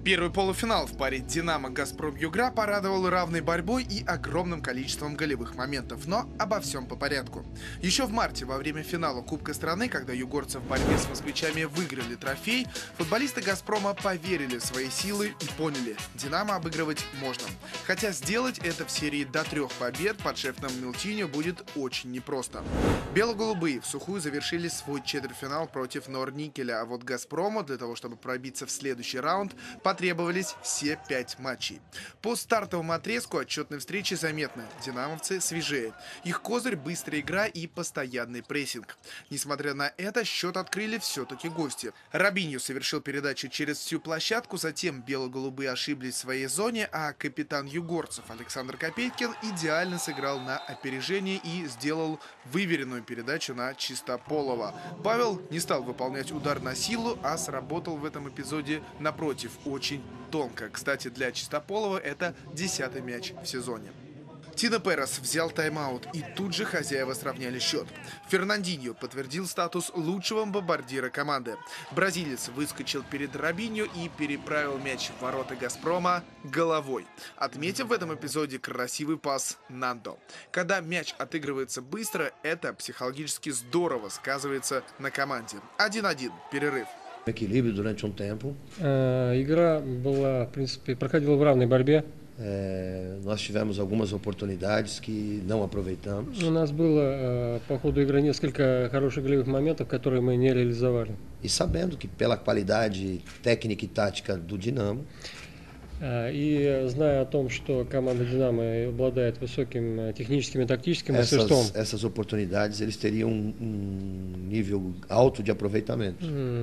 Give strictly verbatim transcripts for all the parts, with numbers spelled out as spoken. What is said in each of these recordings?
Первый полуфинал в паре «Динамо-Газпром-Югра» порадовал равной борьбой и огромным количеством голевых моментов, но обо всем по порядку. Еще в марте, во время финала Кубка страны, когда югорцы в борьбе с москвичами выиграли трофей, футболисты «Газпрома» поверили в свои силы и поняли – «Динамо» обыгрывать можно. Хотя сделать это в серии до трех побед под шефом Милтиньо будет очень непросто. Бело-голубые в сухую завершили свой четвертьфинал против Норникеля, а вот «Газпрому» для того, чтобы пробиться в следующий раунд, потребовались все пять матчей. По стартовому отрезку отчетной встречи заметно – динамовцы свежее. Их козырь – быстрая игра и постоянный прессинг. Несмотря на это, счет открыли все-таки гости. Робиньо совершил передачу через всю площадку, затем бело-голубые ошиблись в своей зоне, а капитан югорцев Александр Копейкин идеально сыграл на опережение и сделал выверенную передачу на Чистополова. Павел не стал выполнять удар на силу, а сработал в этом эпизоде напротив очень тонко. Кстати, для Чистополова это десятый мяч в сезоне. Тино Перес взял тайм-аут, и тут же хозяева сравняли счет. Фернандиньо подтвердил статус лучшего бомбардира команды. Бразилец выскочил перед Робиньо и переправил мяч в ворота «Газпрома» головой, отметив в этом эпизоде красивый пас Нандо. Когда мяч отыгрывается быстро, это психологически здорово сказывается на команде. один-один, перерыв. Эквилибрию durante um tempo. Игра была, в принципе, проходила в равной борьбе. É, nós tivemos algumas oportunidades que não aproveitamos. У нас было по ходу игры несколько хороших голевых моментов, которые мы не реализовали. E sabendo que pela qualidade técnica e tática do Dinamo, и зная о том, что команда «Динамо» обладает высоким техническим и тактическим essas, мастерством, essas oportunidades eles teriam um, um nível alto de aproveitamento.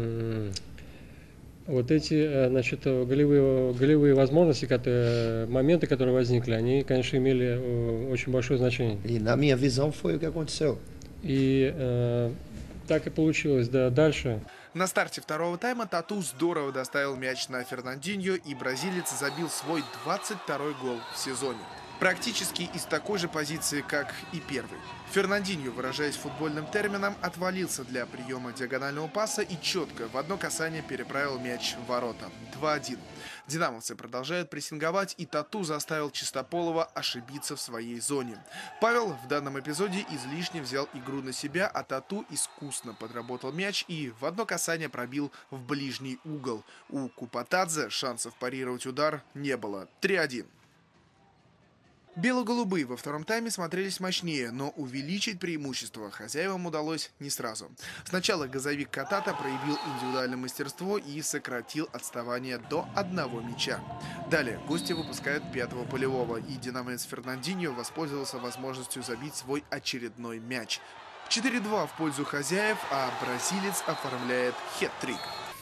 Вот эти, значит, голевые, голевые возможности, которые, моменты, которые возникли, они, конечно, имели очень большое значение. E na minha visão foi o que aconteceu. И э, так и получилось, да, дальше. На старте второго тайма Тату здорово доставил мяч на Фернандиньо, и бразилец забил свой двадцать второй гол в сезоне. Практически из такой же позиции, как и первый. Фернандиньо, выражаясь футбольным термином, отвалился для приема диагонального паса и четко в одно касание переправил мяч в ворота. два-один. Динамовцы продолжают прессинговать, и Тату заставил Чистополова ошибиться в своей зоне. Павел в данном эпизоде излишне взял игру на себя, а Тату искусно подработал мяч и в одно касание пробил в ближний угол. У Купатадзе шансов парировать удар не было. три-один. Бело-голубые во втором тайме смотрелись мощнее, но увеличить преимущество хозяевам удалось не сразу. Сначала газовик Катата проявил индивидуальное мастерство и сократил отставание до одного мяча. Далее гости выпускают пятого полевого, и динамовец Фернандиньо воспользовался возможностью забить свой очередной мяч. четыре-два в пользу хозяев, а бразилец оформляет хет-трик.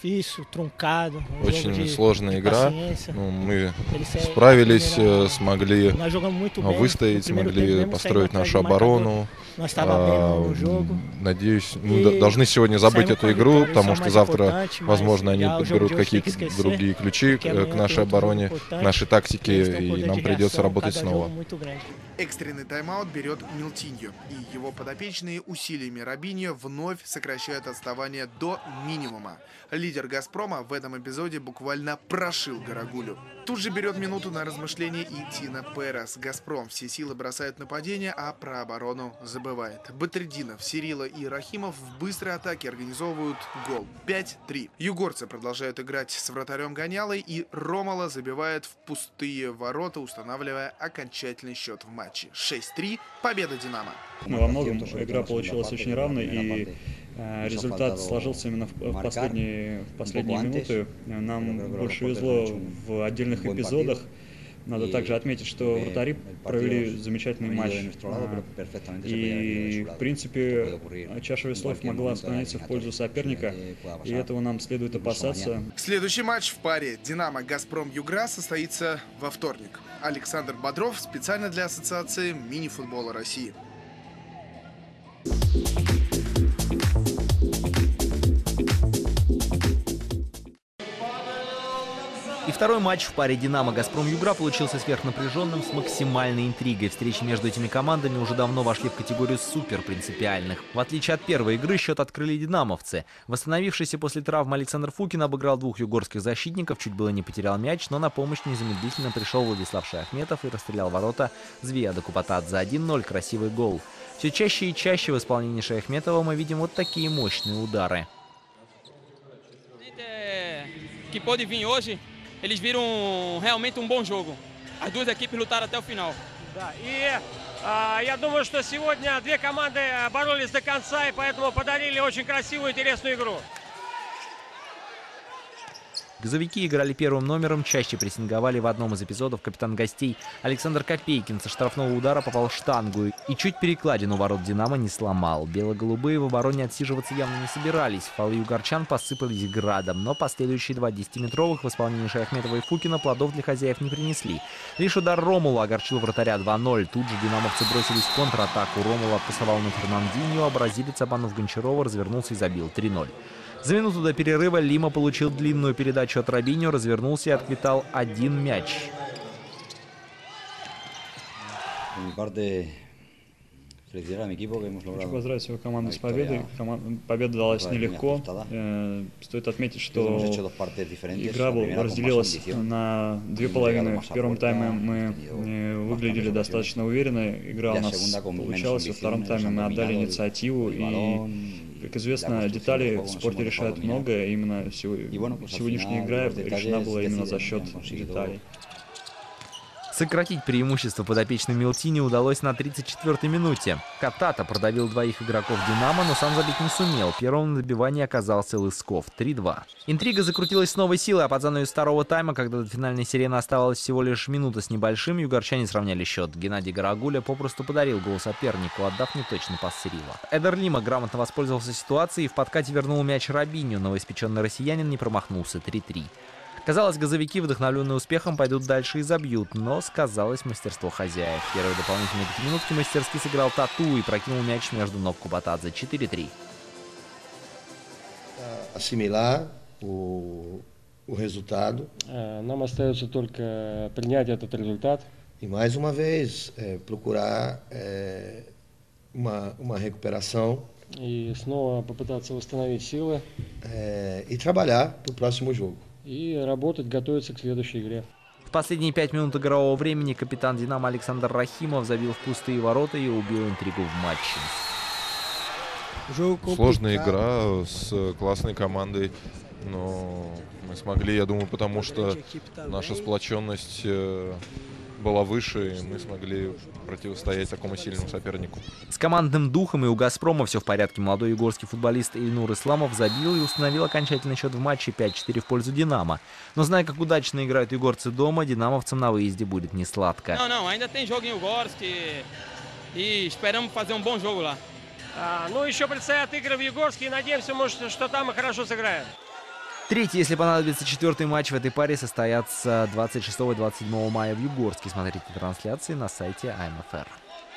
Очень сложная игра. Ну, мы справились, смогли выстоять, смогли построить нашу оборону. А, надеюсь, мы должны сегодня забыть эту игру, потому что завтра, возможно, они подберут какие-то другие ключи к нашей обороне, к нашей тактике, и нам придется работать снова. Экстренный тайм-аут берет Милтиньо, и его подопечные усилиями Робиньо вновь сокращают отставание до минимума. Лидер «Газпрома» в этом эпизоде буквально прошил Гарагулю. Тут же берет минуту на размышление и Тино Перес. «Газпром» все силы бросает нападение, а про оборону забывает. Батрединов, Сирила и Рахимов в быстрой атаке организовывают гол. пять-три. Югорцы продолжают играть с вратарем Гонялой, и Ромало забивает в пустые ворота, устанавливая окончательный счет в матче. шесть-три. Победа «Динамо». Ну, во многом игра получилась очень равной, и э, результат сложился именно в, в, последние, в последние минуты. Нам больше везло в отдельных эпизодах. Надо также отметить, что вратари провели замечательный матч. И, в принципе, чаша весов могла склониться в пользу соперника, и этого нам следует опасаться. Следующий матч в паре «Динамо-Газпром-Югра» состоится во вторник. Александр Бодров специально для Ассоциации мини-футбола России. И в Второй матч в паре «Динамо-Газпром-Югра» получился сверхнапряженным с максимальной интригой. Встречи между этими командами уже давно вошли в категорию суперпринципиальных. В отличие от первой игры, счет открыли динамовцы. Восстановившийся после травмы Александр Фукин обыграл двух югорских защитников, чуть было не потерял мяч, но на помощь незамедлительно пришел Владислав Шаяхметов и расстрелял ворота Звияда Купатадзе. один ноль, красивый гол. Все чаще и чаще в исполнении Шаяхметова мы видим вот такие мощные удары. Eles viram realmente um bom jogo. As duas equipes lutaram até o final. Да, и а, я думаю, что сегодня две команды боролись до конца и поэтому подарили очень красивую, интересную игру. Газовики играли первым номером, чаще прессинговали. В одном из эпизодов капитан гостей Александр Копейкин со штрафного удара попал в штангу и чуть перекладину ворот «Динамо» не сломал. Бело-голубые в обороне отсиживаться явно не собирались. Фолы югорчан посыпались градом, но последующие два десятиметровых в исполнении Шаяхметова и Фукина плодов для хозяев не принесли. Лишь удар Ромула огорчил вратаря два ноль. Тут же динамовцы бросились в контратаку. Ромул отпасовал на Фернандиньо, а бразилец, обманув Гончарова, развернулся и забил три ноль. За минуту до перерыва Лима получил длинную передачу от Робиньо, развернулся и отквитал один мяч. Хочу поздравить свою команду с победой. Команда, победа далась нелегко. Э, стоит отметить, что игра разделилась на две половины. В первом тайме мы выглядели достаточно уверенно. Игра у нас получалась. Во втором тайме мы отдали инициативу. И, как известно, детали в спорте решают многое. Именно сегодняшняя игра решена была именно за счет деталей. Сократить преимущество подопечным Милтини удалось на тридцать четвёртой минуте. Катата продавил двоих игроков «Динамо», но сам забить не сумел. Первым на добивании оказался Лысков. три два. Интрига закрутилась с новой силой, а под занавес второго тайма, когда до финальной сирены оставалось всего лишь минута с небольшим, югорчане сравняли счет. Геннадий Гарагуля попросту подарил гол сопернику, отдав неточный пас Сирила. Эдер Лима грамотно воспользовался ситуацией и в подкате вернул мяч Робиньо. Новоиспеченный россиянин не промахнулся. три три. Казалось, газовики, вдохновленные успехом, пойдут дальше и забьют, но сказалось мастерство хозяев. Первые дополнительные пятиминутки мастерски сыграл Тату и прокинул мяч между ног Купатадзе. четыре три. Assimilar o, o resultado. Нам остается только принять этот результат. E mais uma vez é, procurar é, uma, uma recuperação. И снова попытаться восстановить силы. É, e trabalhar para o próximo jogo. И работать, готовиться к следующей игре. В последние пять минут игрового времени капитан «Динамо» Александр Рахимов забил в пустые ворота и убил интригу в матче. Сложная игра с классной командой, но мы смогли, я думаю, потому что наша сплоченность была выше, и мы смогли противостоять такому сильному сопернику. С командным духом и у «Газпрома» все в порядке. Молодой югорский футболист Ильнур Исламов забил и установил окончательный счет в матче пять четыре в пользу «Динамо». Но зная, как удачно играют югорцы дома, динамовцам на выезде будет не сладко. Não, não, ainda tem jogo em Югорске и esperamos fazer um bom jogo lá. Ну, еще предстоят игры в Югорске и надеемся, может, что там мы хорошо сыграем. Третий, если понадобится, четвертый матч в этой паре состоятся двадцать шестого и двадцать седьмого мая в Югорске. Смотрите трансляции на сайте эй эм эф эр.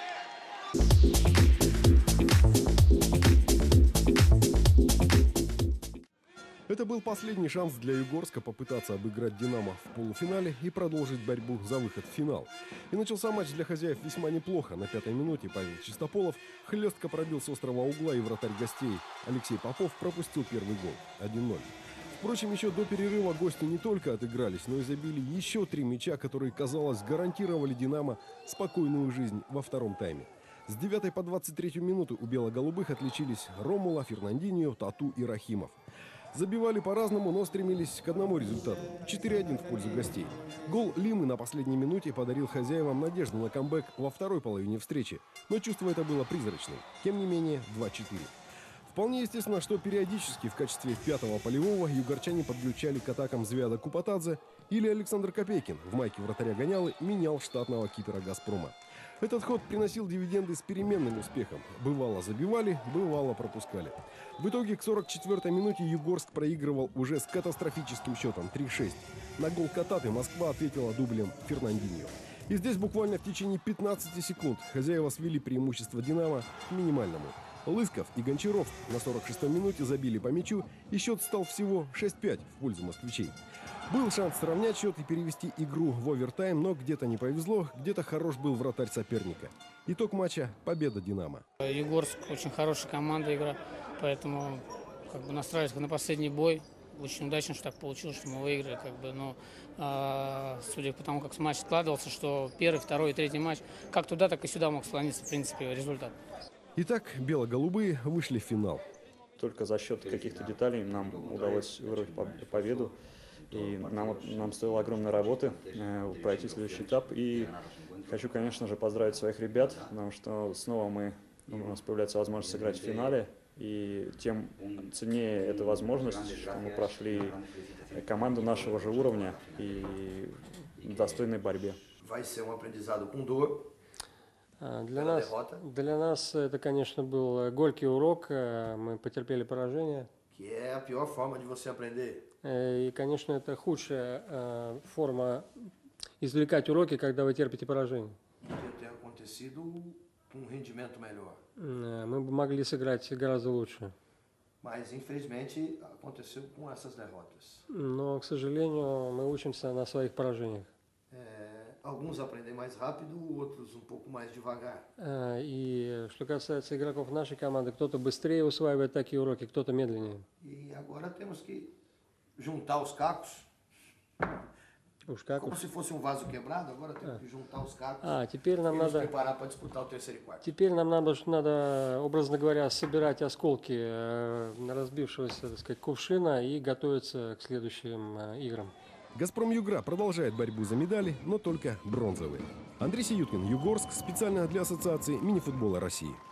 Это был последний шанс для Югорска попытаться обыграть «Динамо» в полуфинале и продолжить борьбу за выход в финал. И начался матч для хозяев весьма неплохо. На пятой минуте Павел Чистополов хлестко пробил с острого угла, и вратарь гостей Алексей Попов пропустил первый гол. один ноль. Впрочем, еще до перерыва гости не только отыгрались, но и забили еще три мяча, которые, казалось, гарантировали «Динамо» спокойную жизнь во втором тайме. С девятой по двадцать третью минуту у бело-голубых отличились Ромула, Фернандиньо, Тату и Рахимов. Забивали по-разному, но стремились к одному результату – четыре один в пользу гостей. Гол Лимы на последней минуте подарил хозяевам надежду на камбэк во второй половине встречи, но чувство это было призрачным. Тем не менее, два четыре. Вполне естественно, что периодически в качестве пятого полевого югорчане подключали к атакам Звияда Купатадзе или Александр Копейкин в майке вратаря Гонялы менял штатного кипера «Газпрома». Этот ход приносил дивиденды с переменным успехом. Бывало забивали, бывало пропускали. В итоге к сорок четвёртой минуте Югорск проигрывал уже с катастрофическим счетом три шесть. На гол Кататы Москва ответила дублем Фернандиньо. И здесь буквально в течение пятнадцати секунд хозяева свели преимущество «Динамо» к минимальному. Лысков и Гончаров на сорок шестой минуте забили по мячу, и счет стал всего шесть пять в пользу москвичей. Был шанс сравнять счет и перевести игру в овертайм, но где-то не повезло, где-то хорош был вратарь соперника. Итог матча – победа «Динамо». Югорск очень хорошая команда игра, поэтому как бы настраивались на последний бой. Очень удачно, что так получилось, что мы выиграли. Как бы, но, э, судя по тому, как матч складывался, что первый, второй и третий матч, как туда, так и сюда мог склониться, в принципе, результат. Итак, бело-голубые вышли в финал. Только за счет каких-то деталей нам удалось вырвать победу. И нам, нам стоило огромной работы э, пройти следующий этап. И хочу, конечно же, поздравить своих ребят, потому что снова мы, у нас появляется возможность сыграть в финале. И тем ценнее эта возможность, что мы прошли команду нашего же уровня и в достойной борьбе. Для нас, для нас это, конечно, был горький урок. Мы потерпели поражение. И, конечно, это худшая форма извлекать уроки, когда вы терпите поражение. Мы бы могли сыграть гораздо лучше. Но, к сожалению, мы учимся на своих поражениях. И что касается игроков нашей команды, кто-то быстрее усваивает такие уроки, кто-то медленнее. Os cacos. Como se fosse um vaso quebrado, agora tem que juntar os cacos а, теперь нам и надо, nos preparar para disputar o terceiro e quarto. Теперь нам надо, надо, образно говоря, собирать осколки разбившегося, так сказать, кувшина и готовиться к следующим играм. «Газпром Югра» продолжает борьбу за медали, но только бронзовые. Андрей Сиюткин, Югорск, специально для Ассоциации мини-футбола России.